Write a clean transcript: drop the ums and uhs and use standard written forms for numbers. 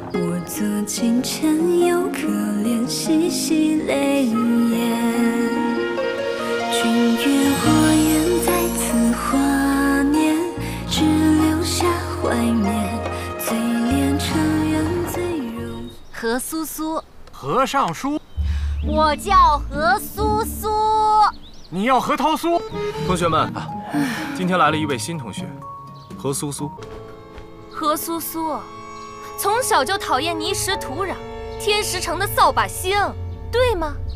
我坐清晨又可怜，细细泪眼。君越火焰在此华年，只留下怀缅。最恋尘缘最容。 何苏苏， 何尚书， 我叫何苏苏。 你要何涛苏？ 同学们，今天来了一位新同学，何苏苏。 何苏苏，从小就讨厌泥石土壤、天石城的扫把星，对吗？